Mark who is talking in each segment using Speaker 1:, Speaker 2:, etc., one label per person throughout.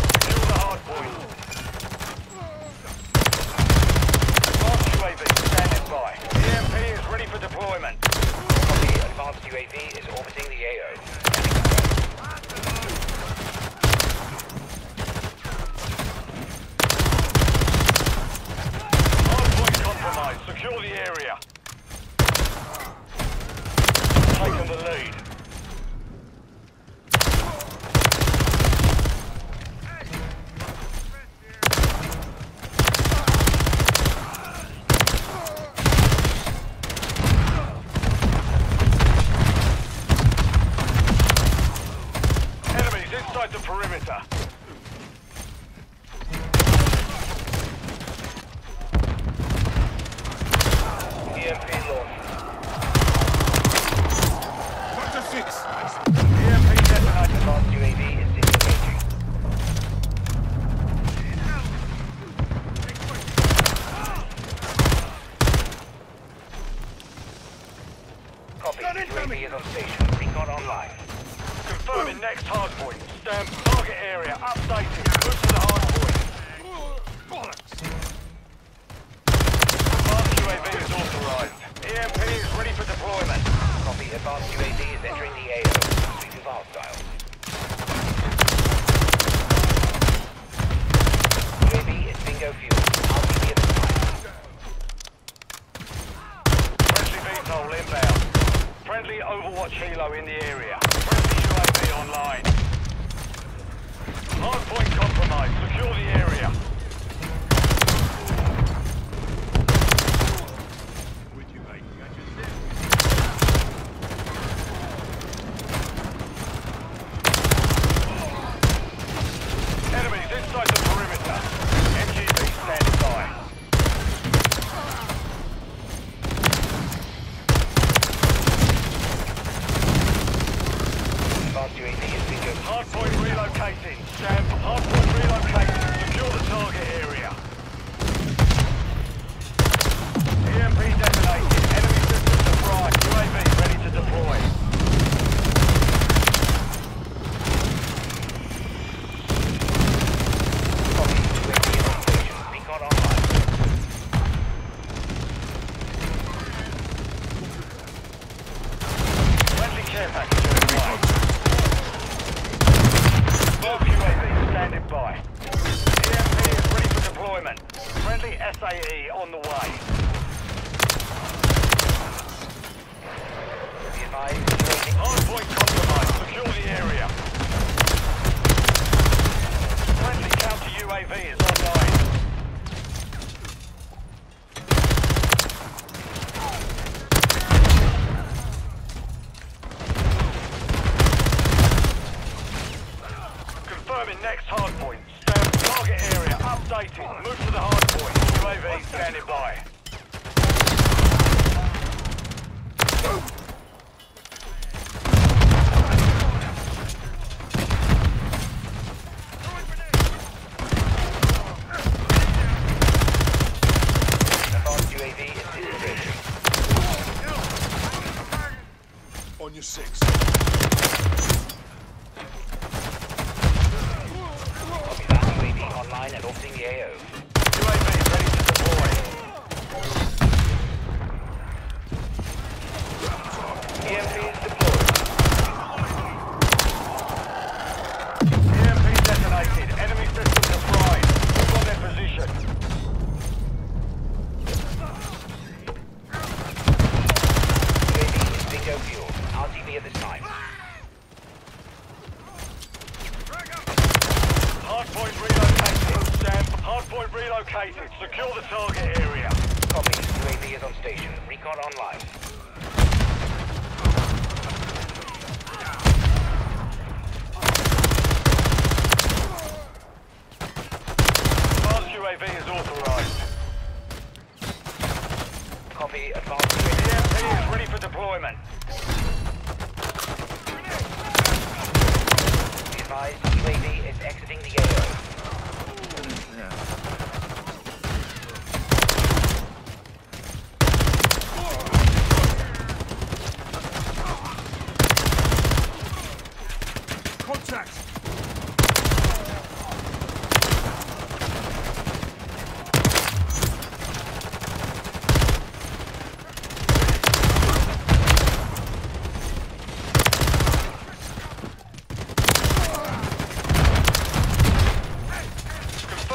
Speaker 1: Secure the hard point. Advanced UAV standing by. EMP is ready for deployment.
Speaker 2: Copy. Advanced UAV is orbiting the AO.
Speaker 1: Hardpoint compromised. Secure the area. Taking the lead. Enemies inside the perimeter.
Speaker 2: EMP launched.
Speaker 1: EMP detonated.
Speaker 2: Advanced UAV is disengaging. Copy. UAV is on station. Recon online.
Speaker 1: Confirming next hardpoint. Stand target area updated. Move to the hardpoint. Advanced UAV is authorized. EMP is ready for deployment.
Speaker 2: Copy. Advanced UAV is entering the AO. Sweeping for hostiles. UAV is bingo fuel. RTB at the
Speaker 1: Friendly VTOL inbound. Friendly Overwatch Helo in the area. Friendly UAV online. Hardpoint compromised. Secure the area. Enemies inside the perimeter. MGB standing by.
Speaker 2: Advanced UAV is bingo.
Speaker 1: Hardpoint relocating. Stand. Hardpoint relocating. Secure the target area. EMP detonated. Enemy systems fried. UAV ready to deploy.
Speaker 2: Copy. UAV is on station. Recon online.
Speaker 1: Friendly care package online. Both UAV standing by. EMP is ready for deployment. Friendly SAE on the way.
Speaker 2: Be advised. UAV.
Speaker 1: Hardpoint compromised. Secure the area. Friendly counter UAV is online. Confirming next hardpoint. Stand target area updated. Move to the hardpoint. UAV standing by.
Speaker 2: Advanced UAV is disengaging.
Speaker 3: On your six.
Speaker 2: Copy that. UAV online and orbiting the AO.
Speaker 1: UAV ready to deploy.
Speaker 2: EMP is deployed.
Speaker 1: EMP detonated. Enemy systems are fried. Move on their position.
Speaker 2: UAV is bingo fuel. RTB at this time.
Speaker 1: Hardpoint relocated. Stand. Hardpoint relocated. Secure the target area.
Speaker 2: Copy. UAV is on station. Recon online.
Speaker 1: Advanced UAV is authorized.
Speaker 2: Copy. Advanced UAV.
Speaker 1: EMP is ready for deployment.
Speaker 2: Be advised. UAV is exiting the AO.
Speaker 3: Contact!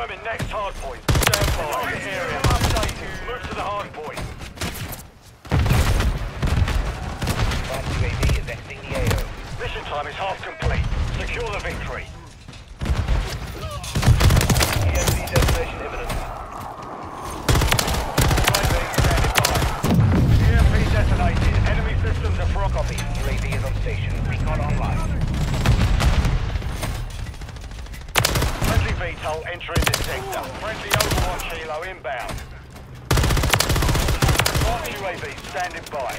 Speaker 1: Confirming next hard point. Stand by. Target area updated. Move to the hard point.
Speaker 2: Advanced UAV is exiting the AO.
Speaker 1: Mission time is half complete. Secure the victory.
Speaker 2: EMP destination imminent.
Speaker 1: UAV standing by. EMP detonated. Enemy systems are from.
Speaker 2: Copy. UAV is on station. Recon online.
Speaker 1: Friendly VTOL entering this sector. Friendly Overwatch helo inbound. Advanced UAV standing by.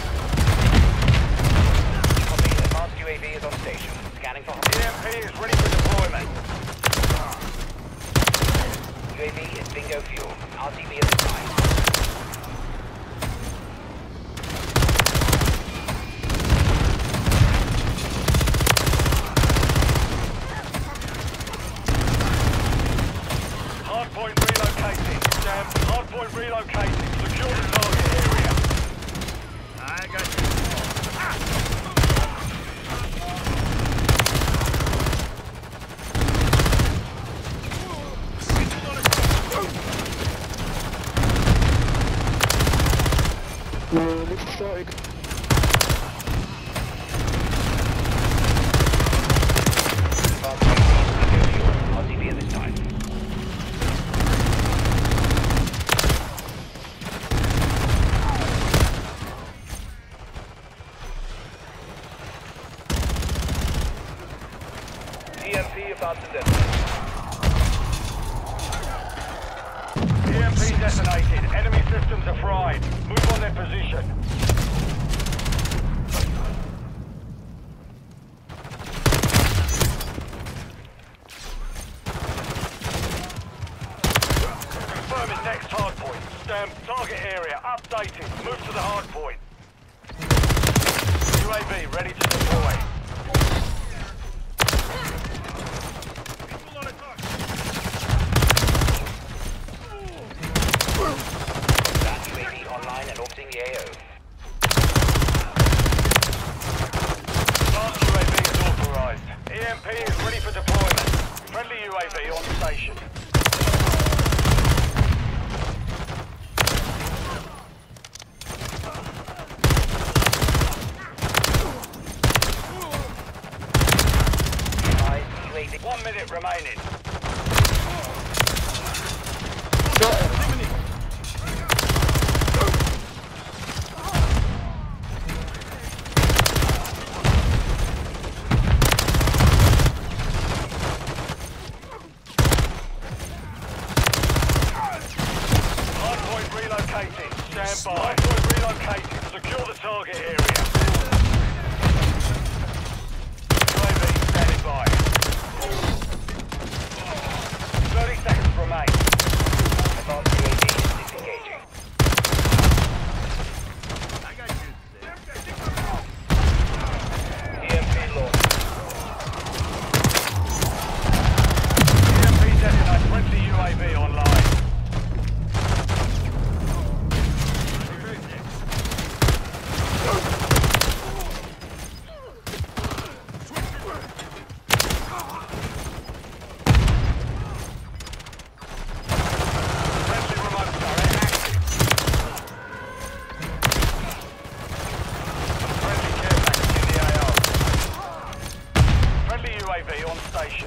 Speaker 2: Copy. Advanced UAV is on station. Scanning for
Speaker 1: EMP is ready for deployment.
Speaker 2: UAV is bingo fuel. RTB at this time.
Speaker 1: Hardpoint relocating. Stand. Hardpoint relocating. Secure the target area. I got you.
Speaker 2: Advanced UAV is bingo fuel. RTB at this time. EMP about to detonate.
Speaker 1: EMP detonated. Enemy systems are fried. Move on their position. Confirming next hard point. Stand. Target area updated. Move to the hard point. UAV ready to deploy.
Speaker 2: That UAV online and orbiting the AO.
Speaker 1: Advanced UAV is authorized. EMP is ready for deployment. Friendly UAV on station.
Speaker 2: UAV.
Speaker 1: 1 minute remaining. Hardpoint relocating. Stand by. Hardpoint relocating. Secure the target area. UAV standing by. 30 seconds remain.
Speaker 2: Advanced UAV is disengaging. EMP launched.
Speaker 1: EMP detonate. Friendly UAV online. Friendly remote turret active. Friendly care package in the AO. Friendly UAV on station.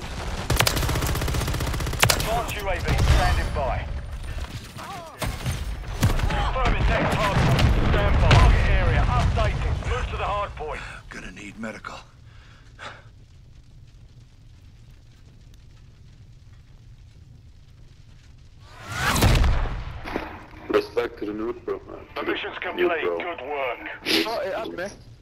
Speaker 1: Advanced UAV standing by. Confirming next hard point. Stand by. Target area updating. Move to the hard point.
Speaker 3: Gonna need medical.
Speaker 4: Respect to the nude, bro.
Speaker 1: The mission's complete. Good work.
Speaker 5: Oh, it had me.